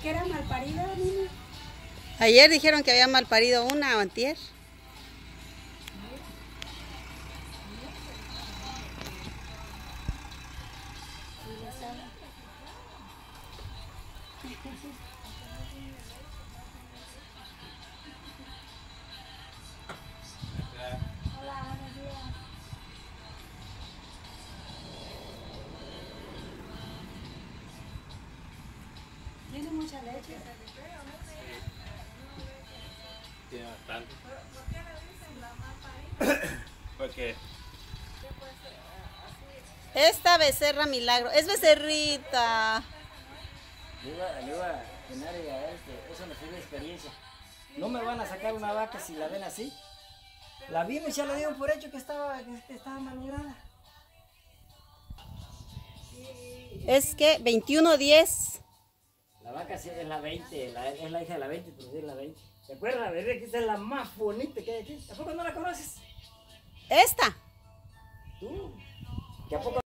que era mal parido, niña. Ayer dijeron que había mal parido una o antier. Hola, buenos días. Tiene mucha leche. Tiene bastante. ¿Por qué le dicen la mal parida? Porque Esta becerra milagro. Es becerrita. Le iba a llenar y a él que eso me sirve de experiencia. No me van a sacar una vaca si la ven así. La vimos y ya le dieron por hecho que estaba malograda. Es que 21-10. La vaca sí es la 20, es la hija de la 20, pero sí es la 20. ¿Te acuerdas, bebé? Que esta es la más bonita que hay aquí. ¿A poco no la conoces? Esta. ¿Tú? ¿Que a poco